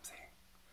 I'm saying.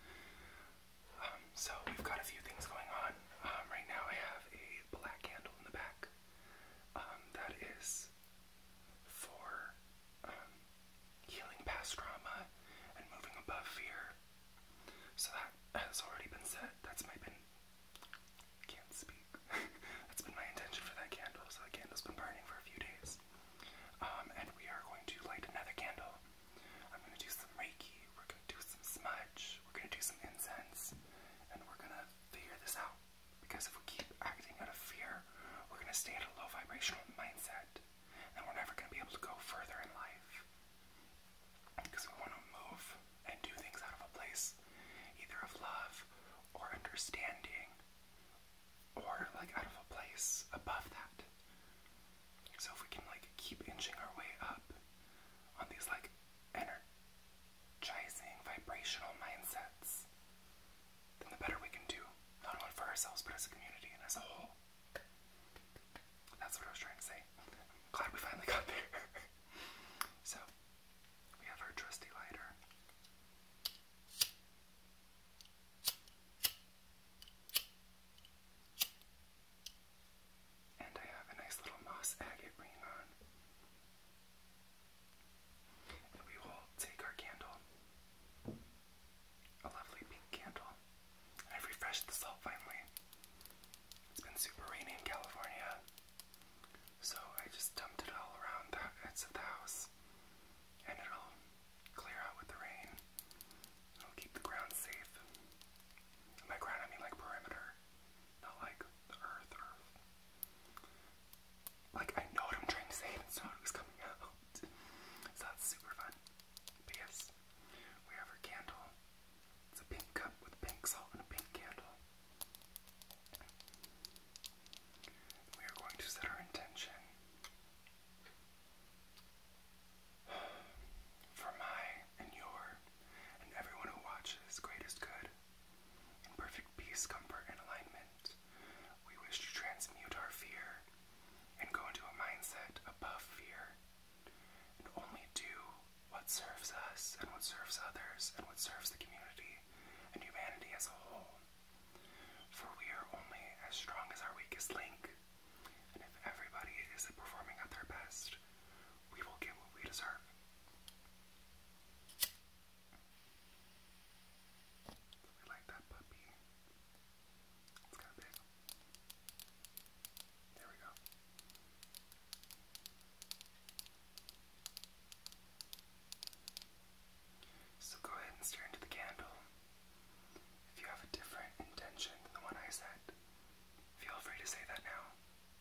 So we've got a few things going on. Right now I have a black candle in the back. That is for healing past trauma and moving above fear. So that has already been set. That's my can't speak. That's been my intention for that candle. So the candle's been burning for a few days. And we are going to light another candle. I'm going to do some Reiki. We're going to do some smudge. We're going to do some incense. And we're going to figure this out. Because if we keep acting out of fear, we're going to stay at a low vibrational mindset. And we're never going to be able to go further in life. Because we want to move and do things out of a place either of love or understanding, or like out of a place above that. So if we can like keep inching our way up on these like energizing vibrational mindsets, then the better we can do, not only for ourselves but as a community and as a whole. That's what I was trying to say. I'm glad we finally got there. So we have our trusty lighter. And I have a nice little moss agate ring on. And we will take our candle, a lovely pink candle. And I've refreshed the salt finally. It's been super rainy in California, so I just dumped it all around the edge of the house. And it'll clear out with the rain. It'll keep the ground safe. By ground, I mean like perimeter, not like the earth. Like, I know what I'm trying to say, and it's not what was coming out. So that's super fun. But yes, we have our candle. It's a pink cup with pink salt and a pink candle. We are going to set our intention for my and your and everyone who watches greatest good, in perfect peace, comfort, and alignment. We wish to transmute our fear and go into a mindset above fear, and only do what serves us and what serves others and what serves the community and humanity as a whole. For we are only as strong as our weakest link, and if everybody is performing at their best, we will get what we deserve. We like that puppy. It's kind of big. There we go. So go ahead and stare into the candle. If you have a different intention than the one I said, feel free to say that now.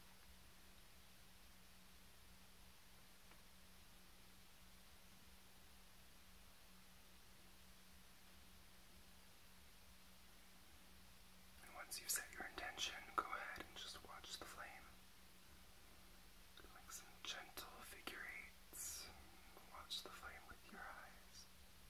And once you've set your intention, go ahead and just watch the flame. Like some gentle figure eights. Watch the flame with your eyes.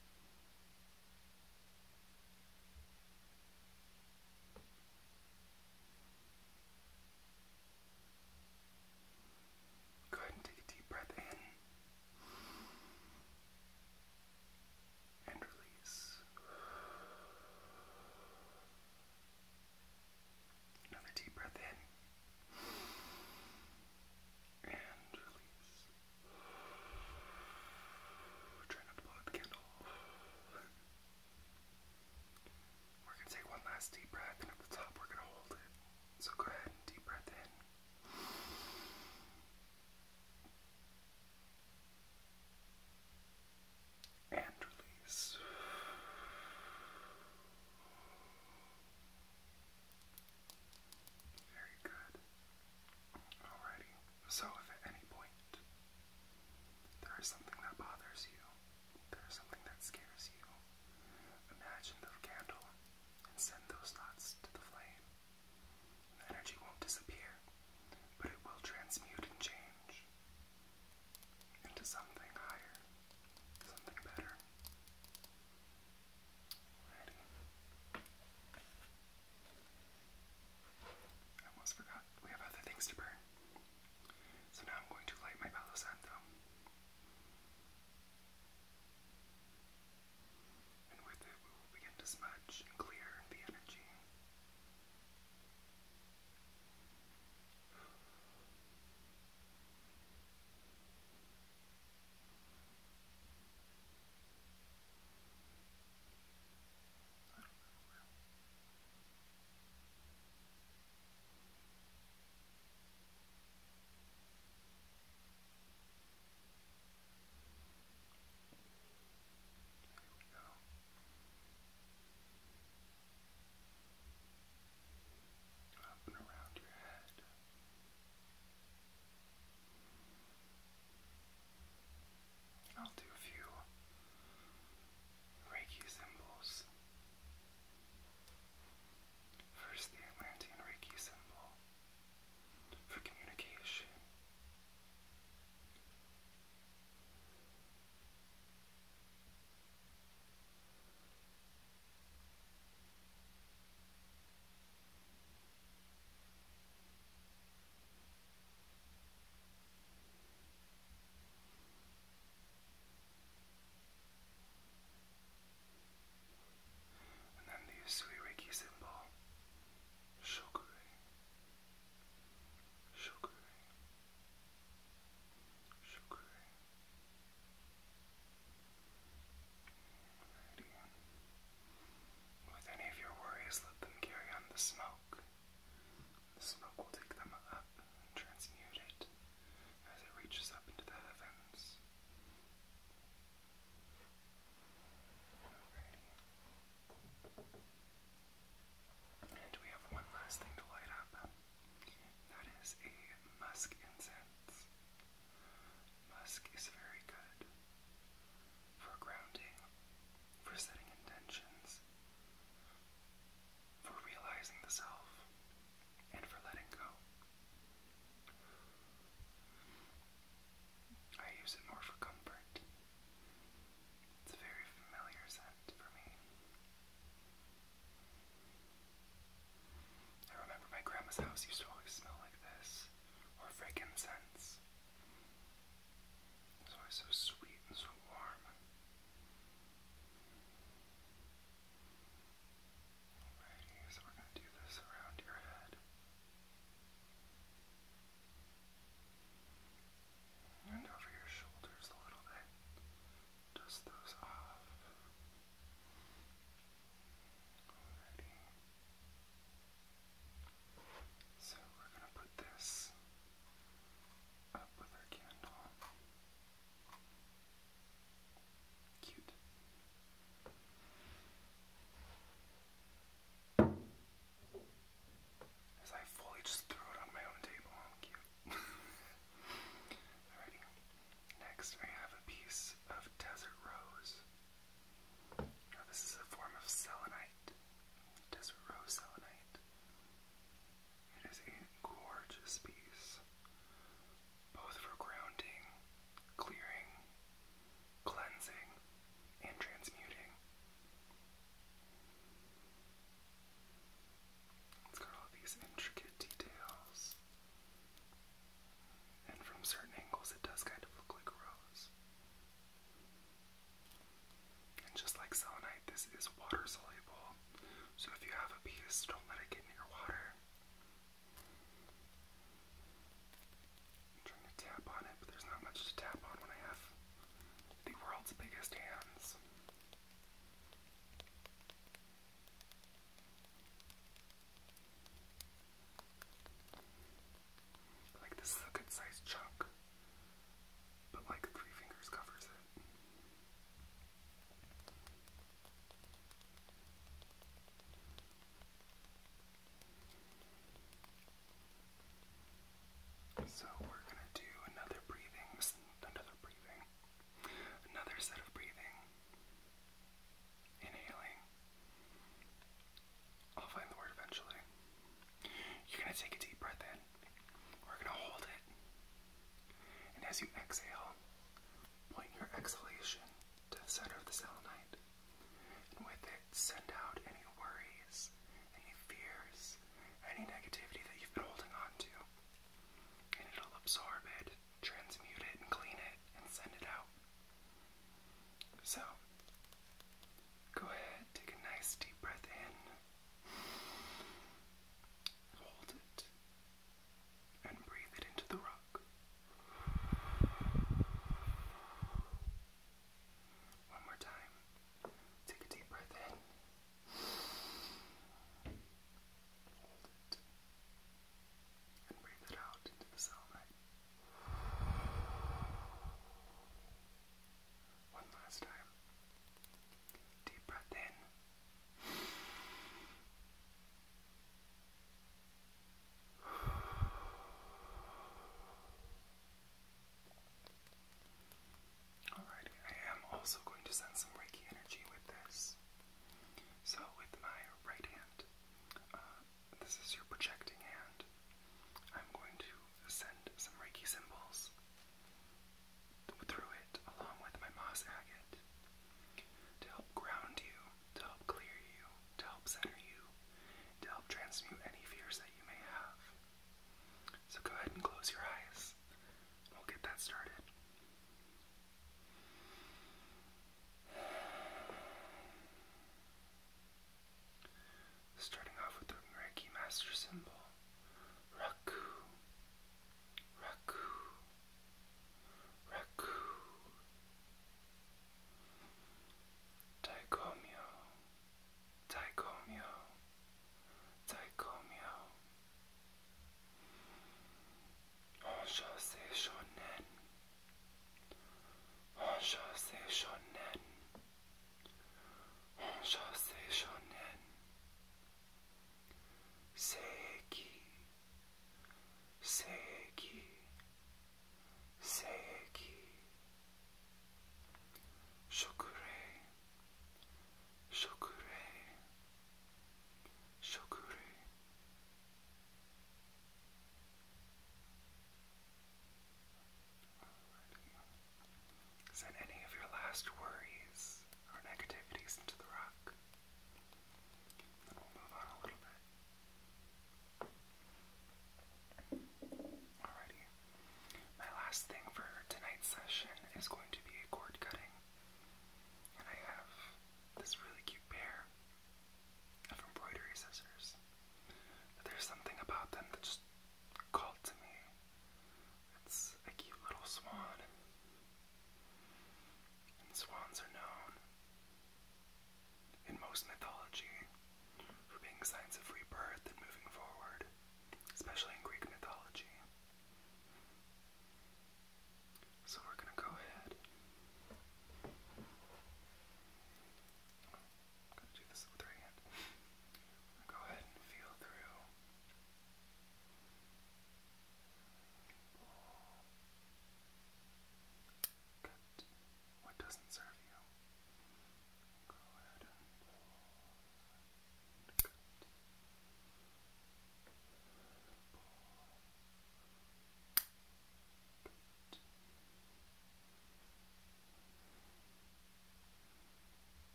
Go ahead and take a deep breath in and release. grandma's house used to always smell like this, or frankincense. It's always so sweet and so warm. Alrighty, so we're going to do this around your head. And over your shoulders a little bit. Dust those off. Alrighty. So we're going to put this up with our candle. Cute. As I fully just threw it on my own table. Cute. Alrighty. Next, I have a piece of desert rose. Now, this is a form of selenite. Desert rose selenite. It is a gorgeous piece, both for grounding, clearing, cleansing, and transmuting. It's got all these intricate details, and from certain angles it does kind of look like a rose. And just like selenite, this is water soluble, so if you have a piece, don't let it get near water. I'm trying to tap on it, but there's not much to tap on when I have the world's biggest hands. Like, this is a good sized chunk, but like 3 fingers covers it. So we're gonna do another set of breathing. Inhaling. I'll find the word eventually. You're gonna take a deep breath in. We're gonna hold it. And as you exhale,